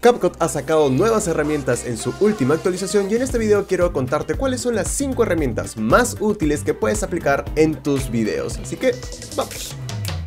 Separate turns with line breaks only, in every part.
CapCut ha sacado nuevas herramientas en su última actualización y en este video quiero contarte cuáles son las 5 herramientas más útiles que puedes aplicar en tus videos. Así que, vamos.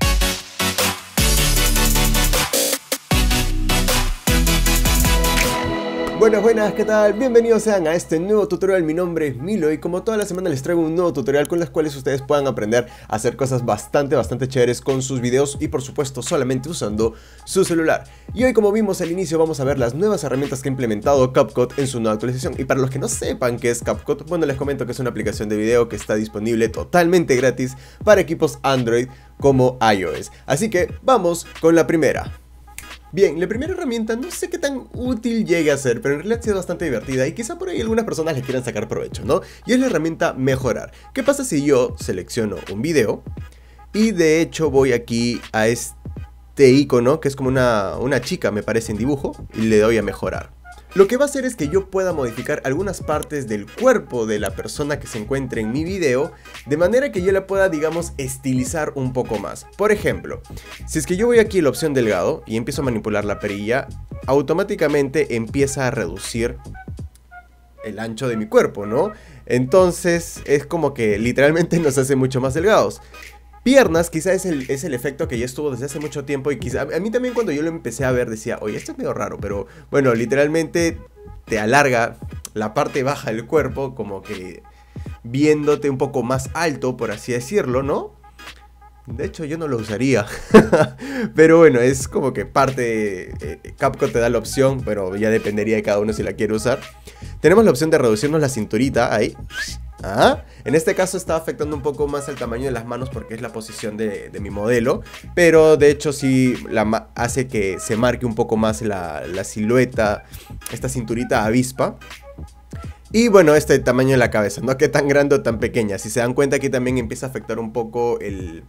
Buenas, ¿qué tal? Bienvenidos sean a este nuevo tutorial. Mi nombre es Milo y como toda la semana les traigo un nuevo tutorial con los cuales ustedes puedan aprender a hacer cosas bastante chéveres con sus videos y por supuesto solamente usando su celular. Y hoy, como vimos al inicio, vamos a ver las nuevas herramientas que ha implementado CapCut en su nueva actualización. Y para los que no sepan qué es CapCut, bueno, les comento que es una aplicación de video que está disponible totalmente gratis para equipos Android como iOS. Así que vamos con la primera. Bien, la primera herramienta no sé qué tan útil llegue a ser, pero en realidad sí es bastante divertida y quizá por ahí algunas personas le quieran sacar provecho, ¿no? Y es la herramienta mejorar. ¿Qué pasa si yo selecciono un video y de hecho voy aquí a este icono que es como una chica, me parece, en dibujo, y le doy a mejorar? Lo que va a hacer es que yo pueda modificar algunas partes del cuerpo de la persona que se encuentre en mi video, de manera que yo la pueda, digamos, estilizar un poco más. Por ejemplo, si es que yo voy aquí a la opción delgado y empiezo a manipular la perilla, automáticamente empieza a reducir el ancho de mi cuerpo, ¿no? Entonces es como que literalmente nos hace mucho más delgados. Piernas, quizá es el efecto que ya estuvo desde hace mucho tiempo y quizá a mí también cuando yo lo empecé a ver decía, oye, esto es medio raro, pero bueno, literalmente te alarga la parte baja del cuerpo, como que viéndote un poco más alto, por así decirlo, ¿no? De hecho yo no lo usaría, pero bueno, es como que CapCut te da la opción, pero ya dependería de cada uno si la quiere usar. Tenemos la opción de reducirnos la cinturita, ahí. En este caso está afectando un poco más el tamaño de las manos porque es la posición de mi modelo, pero de hecho sí hace que se marque un poco más la silueta, esta cinturita avispa. Y bueno, este tamaño de la cabeza, no que tan grande o tan pequeña. Si se dan cuenta, aquí también empieza a afectar un poco el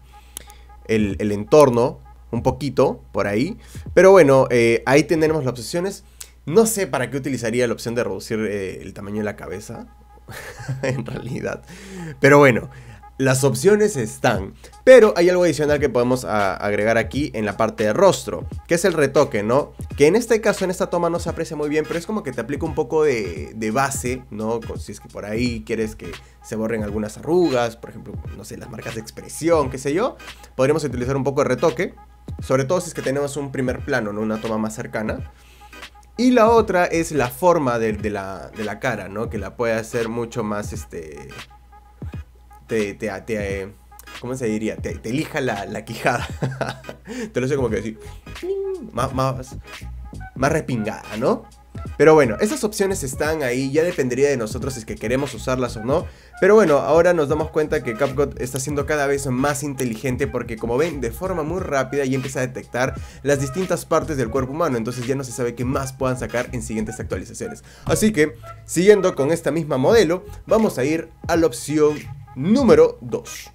entorno, un poquito por ahí. Pero bueno, ahí tenemos las opciones. No sé para qué utilizaría la opción de reducir el tamaño de la cabeza en realidad, pero bueno, las opciones están. Pero hay algo adicional que podemos agregar aquí en la parte de rostro, que es el retoque, ¿no? Que en este caso, en esta toma no se aprecia muy bien, pero es como que te aplica un poco de base, ¿no? Si es que por ahí quieres que se borren algunas arrugas, por ejemplo, no sé, las marcas de expresión, qué sé yo, podríamos utilizar un poco de retoque, sobre todo si es que tenemos un primer plano, ¿no? Una toma más cercana. Y la otra es la forma de la cara, ¿no? Que la puede hacer mucho más, ¿cómo se diría? Te elija la quijada. Te lo sé como que decir, más respingada, ¿no? Pero bueno, esas opciones están ahí, ya dependería de nosotros si es que queremos usarlas o no. Pero bueno, ahora nos damos cuenta que CapCut está siendo cada vez más inteligente porque, como ven, de forma muy rápida ya empieza a detectar las distintas partes del cuerpo humano. Entonces ya no se sabe qué más puedan sacar en siguientes actualizaciones. Así que, siguiendo con esta misma modelo, vamos a ir a la opción número 2.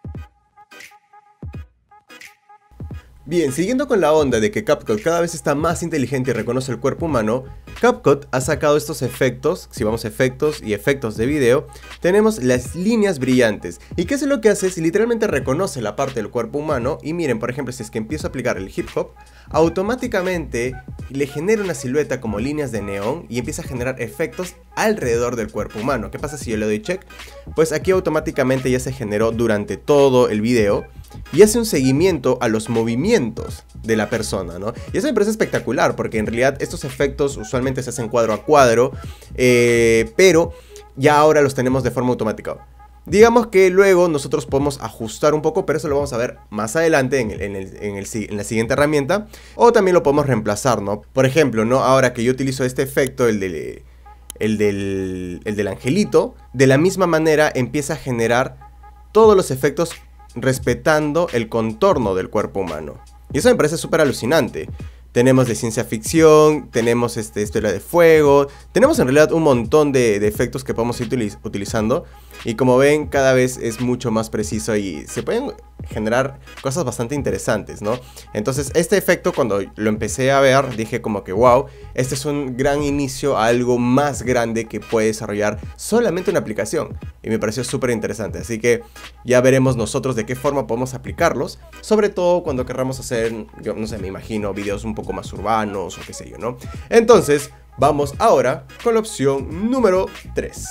Bien, siguiendo con la onda de que CapCut cada vez está más inteligente y reconoce el cuerpo humano, CapCut ha sacado estos efectos. Si vamos a efectos y efectos de video, tenemos las líneas brillantes. ¿Y qué es lo que hace? Es literalmente reconoce la parte del cuerpo humano. Y miren, por ejemplo, si es que empiezo a aplicar el hip hop, automáticamente le genera una silueta como líneas de neón y empieza a generar efectos alrededor del cuerpo humano. ¿Qué pasa si yo le doy check? Pues aquí automáticamente ya se generó durante todo el video y hace un seguimiento a los movimientos de la persona, ¿no? Y eso me parece espectacular porque en realidad estos efectos usualmente se hacen cuadro a cuadro, pero ya ahora los tenemos de forma automática. Digamos que luego nosotros podemos ajustar un poco, pero eso lo vamos a ver más adelante en la siguiente herramienta. O también lo podemos reemplazar, ¿no? Por ejemplo, ¿no? Ahora que yo utilizo este efecto, el del angelito, de la misma manera empieza a generar todos los efectos respetando el contorno del cuerpo humano. Y eso me parece súper alucinante. Tenemos de ciencia ficción, tenemos historia de fuego, tenemos en realidad un montón de efectos que podemos ir utilizando. Y como ven, cada vez es mucho más preciso y se pueden generar cosas bastante interesantes, ¿no? Entonces este efecto, cuando lo empecé a ver, dije como que wow, este es un gran inicio a algo más grande que puede desarrollar solamente una aplicación. Y me pareció súper interesante, así que ya veremos nosotros de qué forma podemos aplicarlos, sobre todo cuando querramos hacer, yo no sé, me imagino videos un poco más urbanos o qué sé yo, ¿no? Entonces vamos ahora con la opción número 3.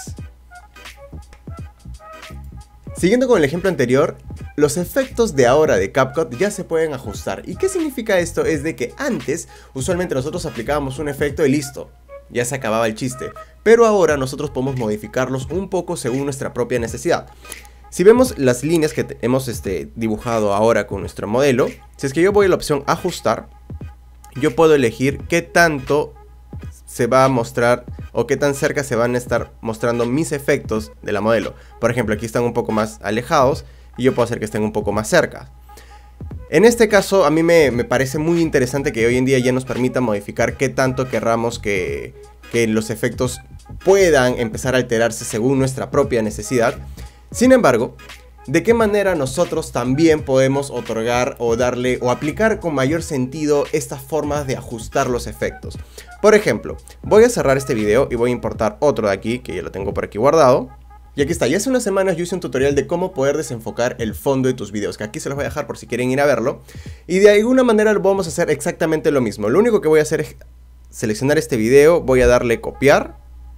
Siguiendo con el ejemplo anterior, los efectos de ahora de CapCut ya se pueden ajustar. ¿Y qué significa esto? Es de que antes, usualmente nosotros aplicábamos un efecto y listo, ya se acababa el chiste. Pero ahora nosotros podemos modificarlos un poco según nuestra propia necesidad. Si vemos las líneas que hemos dibujado ahora con nuestro modelo, si es que yo voy a la opción ajustar, yo puedo elegir qué tanto se va a mostrar o qué tan cerca se van a estar mostrando mis efectos de la modelo. Por ejemplo, aquí están un poco más alejados y yo puedo hacer que estén un poco más cerca. En este caso a mí me parece muy interesante que hoy en día ya nos permita modificar qué tanto querramos que los efectos puedan empezar a alterarse según nuestra propia necesidad. Sin embargo, ¿de qué manera nosotros también podemos otorgar o darle o aplicar con mayor sentido estas formas de ajustar los efectos? Por ejemplo, voy a cerrar este video y voy a importar otro de aquí, que ya lo tengo por aquí guardado. Y aquí está, ya hace unas semanas yo hice un tutorial de cómo poder desenfocar el fondo de tus videos, que aquí se los voy a dejar por si quieren ir a verlo. Y de alguna manera lo vamos a hacer exactamente lo mismo. Lo único que voy a hacer es seleccionar este video, voy a darle copiar.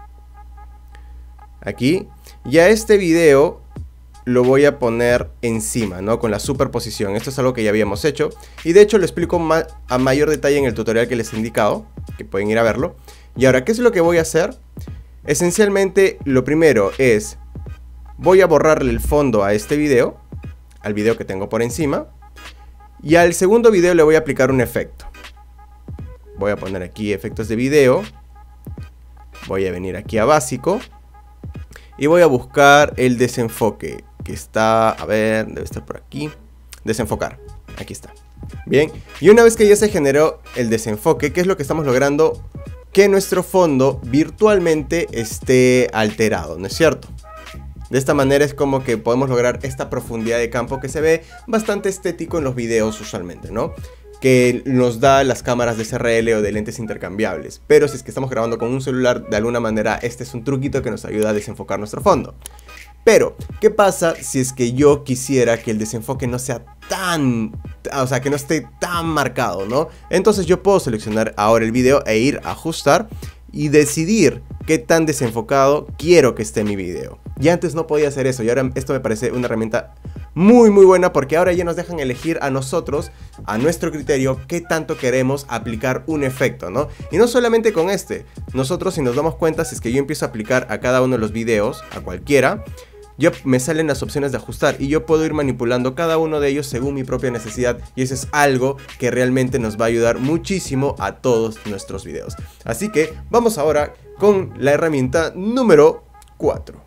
Aquí. Y a este video lo voy a poner encima, ¿no? Con la superposición. Esto es algo que ya habíamos hecho. Y de hecho lo explico a mayor detalle en el tutorial que les he indicado, que pueden ir a verlo. Y ahora, ¿qué es lo que voy a hacer? Esencialmente, lo primero es, voy a borrarle el fondo a este video, al video que tengo por encima. Y al segundo video le voy a aplicar un efecto. Voy a poner aquí efectos de video. Voy a venir aquí a básico. Y voy a buscar el desenfoque, que está, a ver, debe estar por aquí. Desenfocar, aquí está. Bien, y una vez que ya se generó el desenfoque, ¿qué es lo que estamos logrando? Que nuestro fondo virtualmente esté alterado, ¿no es cierto? De esta manera es como que podemos lograr esta profundidad de campo que se ve bastante estético en los videos usualmente, ¿no? Que nos da las cámaras de SRL o de lentes intercambiables. Pero si es que estamos grabando con un celular, de alguna manera este es un truquito que nos ayuda a desenfocar nuestro fondo. Pero, ¿qué pasa si es que yo quisiera que el desenfoque no sea tan... o sea, que no esté tan marcado, ¿no? Entonces yo puedo seleccionar ahora el video e ir a ajustar y decidir qué tan desenfocado quiero que esté mi video. Y antes no podía hacer eso y ahora esto me parece una herramienta muy buena, porque ahora ya nos dejan elegir a nosotros, a nuestro criterio, qué tanto queremos aplicar un efecto, ¿no? Y no solamente con nosotros, si nos damos cuenta, si es que yo empiezo a aplicar a cada uno de los videos, a cualquiera, me salen las opciones de ajustar y yo puedo ir manipulando cada uno de ellos según mi propia necesidad, y eso es algo que realmente nos va a ayudar muchísimo a todos nuestros videos. Así que vamos ahora con la herramienta número 4.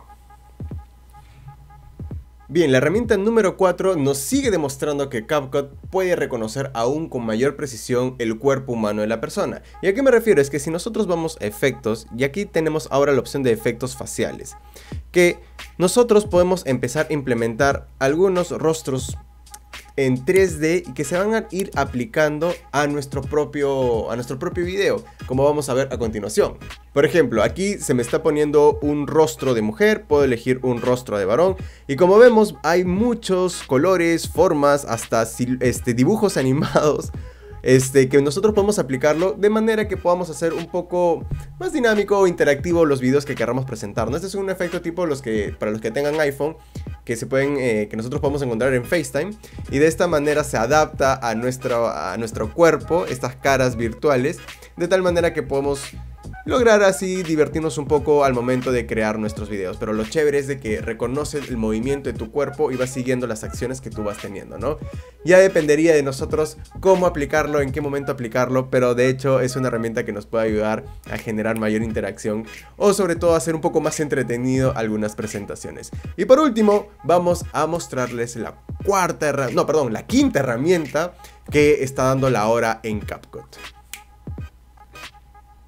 Bien, la herramienta número 4 nos sigue demostrando que CapCut puede reconocer aún con mayor precisión el cuerpo humano de la persona. ¿Y a qué me refiero? Es que si nosotros vamos a efectos, y aquí tenemos ahora la opción de efectos faciales, que nosotros podemos empezar a implementar algunos rostros en 3D y que se van a ir aplicando a nuestro propio video, como vamos a ver a continuación. Por ejemplo, aquí se me está poniendo un rostro de mujer, puedo elegir un rostro de varón, y como vemos hay muchos colores, formas, hasta dibujos animados que nosotros podemos aplicarlo de manera que podamos hacer un poco más dinámico o interactivo los videos que queramos presentar, ¿no? Este es un efecto tipo para los que tengan iPhone, que que nosotros podemos encontrar en FaceTime, y de esta manera se adapta a nuestro cuerpo, estas caras virtuales, de tal manera que podemos lograr así divertirnos un poco al momento de crear nuestros videos. Pero lo chévere es de que reconoce el movimiento de tu cuerpo y va siguiendo las acciones que tú vas teniendo, ¿no? Ya dependería de nosotros cómo aplicarlo, en qué momento aplicarlo, pero de hecho es una herramienta que nos puede ayudar a generar mayor interacción o sobre todo a hacer un poco más entretenido algunas presentaciones. Y por último vamos a mostrarles la quinta herramienta que está dando la hora en CapCut.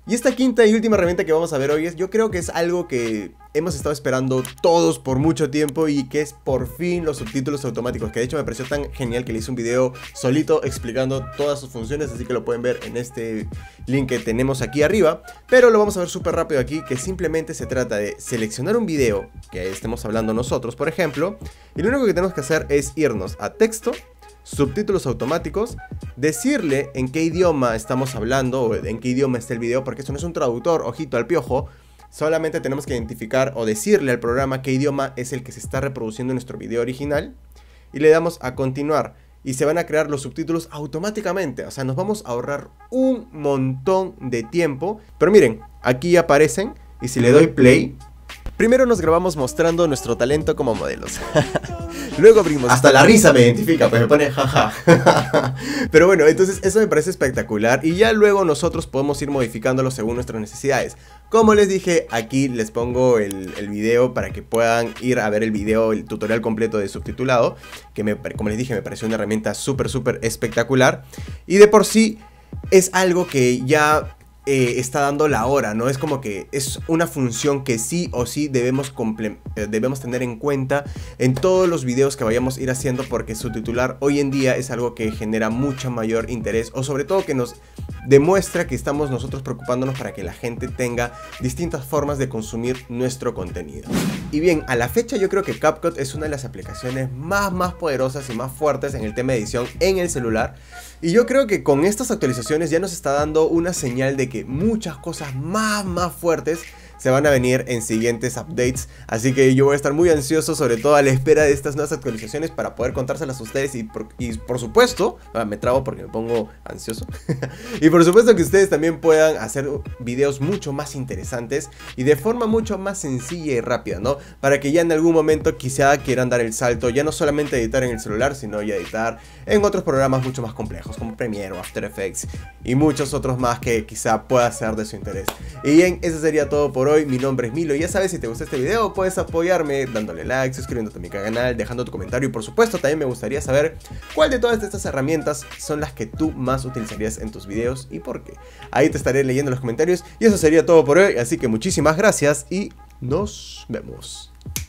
Y esta quinta y última herramienta que vamos a ver hoy yo creo que es algo que hemos estado esperando todos por mucho tiempo, y que es por fin los subtítulos automáticos, que de hecho me pareció tan genial que le hice un video solito explicando todas sus funciones, así que lo pueden ver en este link que tenemos aquí arriba, pero lo vamos a ver súper rápido aquí, que simplemente se trata de seleccionar un video que estemos hablando nosotros, por ejemplo, y lo único que tenemos que hacer es irnos a texto, subtítulos automáticos, decirle en qué idioma estamos hablando o en qué idioma está el video, porque esto no es un traductor, ojito al piojo. Solamente tenemos que identificar o decirle al programa qué idioma es el que se está reproduciendo en nuestro video original, y le damos a continuar y se van a crear los subtítulos automáticamente. O sea, nos vamos a ahorrar un montón de tiempo. Pero miren, aquí ya aparecen, y si le doy play, primero nos grabamos mostrando nuestro talento como modelos. Luego abrimos... Hasta la risa me identifica, pues me pone jaja. Pero bueno, entonces eso me parece espectacular, y ya luego nosotros podemos ir modificándolo según nuestras necesidades. Como les dije, aquí les pongo el video para que puedan ir a ver el video, el tutorial completo de subtitulado, que como les dije, me pareció una herramienta súper espectacular. Y de por sí es algo que ya... está dando la hora, ¿no? Es como que es una función que sí o sí debemos tener en cuenta en todos los videos que vayamos a ir haciendo, porque subtitular hoy en día es algo que genera mucho mayor interés, o sobre todo que nos demuestra que estamos nosotros preocupándonos para que la gente tenga distintas formas de consumir nuestro contenido. Y bien, a la fecha yo creo que CapCut es una de las aplicaciones más poderosas y más fuertes en el tema de edición en el celular, y yo creo que con estas actualizaciones ya nos está dando una señal de que muchas cosas más fuertes se van a venir en siguientes updates. Así que yo voy a estar muy ansioso, sobre todo a la espera de estas nuevas actualizaciones, para poder contárselas a ustedes, y por supuesto, me trabo porque me pongo ansioso. Y por supuesto que ustedes también puedan hacer videos mucho más interesantes y de forma mucho más sencilla y rápida, ¿no? Para que ya en algún momento quizá quieran dar el salto, ya no solamente editar en el celular, sino ya editar en otros programas mucho más complejos como Premiere o After Effects y muchos otros más que quizá pueda ser de su interés. Y bien, eso sería todo por hoy. Mi nombre es Milo, y ya sabes, si te gustó este video puedes apoyarme dándole like, suscribiéndote a mi canal, dejando tu comentario, y por supuesto también me gustaría saber cuál de todas estas herramientas son las que tú más utilizarías en tus videos y por qué. Ahí te estaré leyendo los comentarios, y eso sería todo por hoy, así que muchísimas gracias y nos vemos.